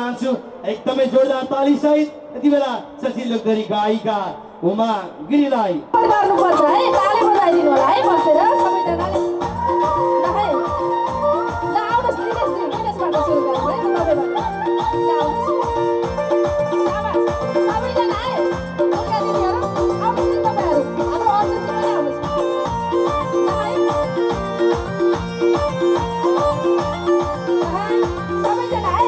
चाहन्छु एकदमै जोरदार ताली सहित यति बेला सचिन लोकदरी गायिका उमा गिरीलाई गर्नुपर्छ है ताली बजाइदिनु होला है बसेर सबैजनाले ल है ल आउनुहोस् निलेशबाट सुरु गरौँ है तपाईँबाट ल आउनुहोस् शाबास सबैजना है उनका दिदीहरू आउनुहोस् न तपाईँहरू हाम्रो अर्जुनजी पनि आउनुहोस् ल है सबैजना है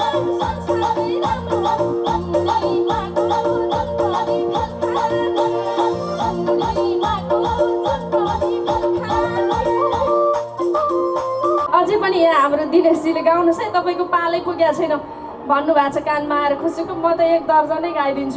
अझै पनि यहाँ हाम्रो दिनेशजीले गाउनुहोस् है, तपाईँको पालै पुगेको छैन भन्नुभएको छ कानमा आएर। खुसीको म त 1 दर्जनै गाइदिन्छु।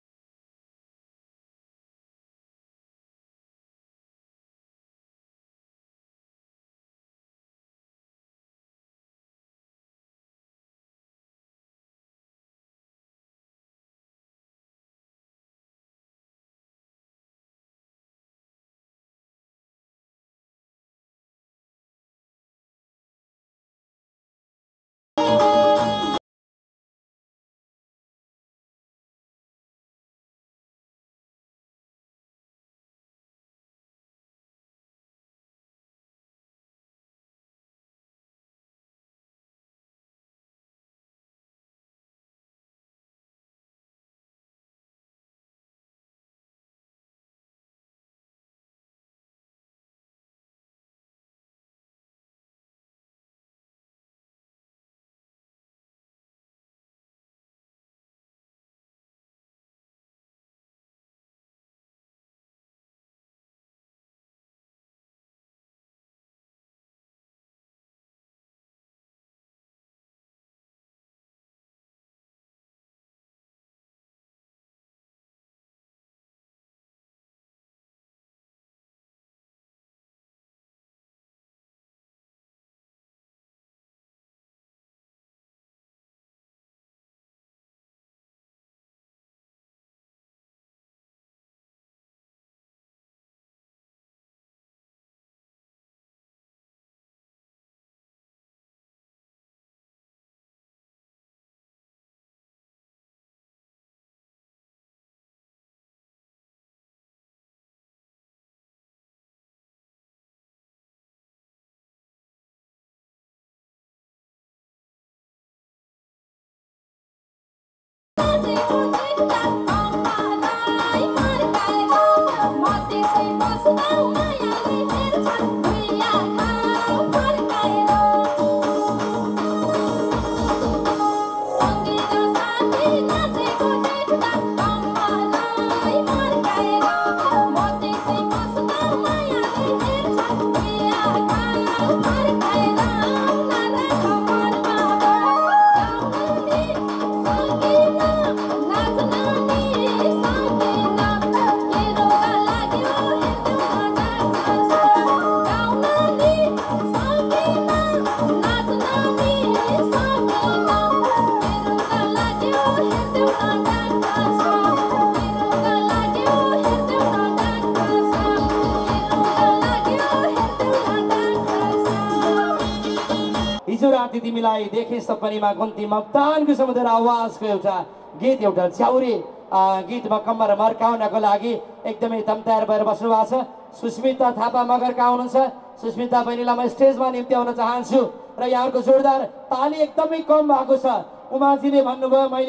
राति तिमीलाई देखे सपनीमा गन्ती मक्तानको समुद्र आवाजको एउटा गीत, एउटा च्याउरे गीतमा कम्मर मर्काउनको लागि एकदमै तम्तार भएर बस्नु भएको छ। सुस्मिता थापा मगरका हुनुहुन्छ। सुस्मिता बहिनीलाई म स्टेजमा निम्त्याउन चाहन्छु र यहाँको जोरदार ताली एकदमै कम भएको छ। उमाजीले भन्नुभयो मैले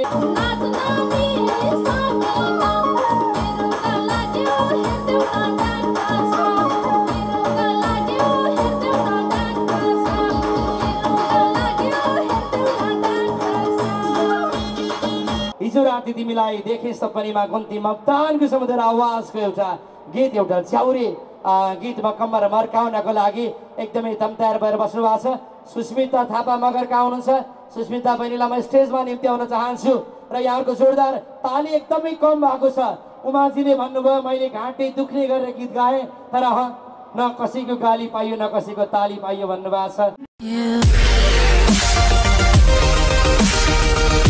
हिजो राति तिमीलाई देखे सपनीमा गन्ती मक्तानको समुद्र आवाजको एउटा गीत, एउटा च्याउरे गीतमा कम्मर मर्काउनको लागि एकदमै तम्तार भएर बस्नु भएको छ। सुस्मिता थापा मगरका हुनुहुन्छ। सुस्मिता बहिनीलाई म स्टेजमा निम्त्याउन चाहन्छु र यहाँको जोरदार ताली एकदमै कम भएको छ। उमाजीले भन्नुभयो मैले घाँटी दुख्ने गरेर गीत गाएँ, तर न कसैको गाली पाइयो न कसैको ताली पाइयो भन्नुभएको छ।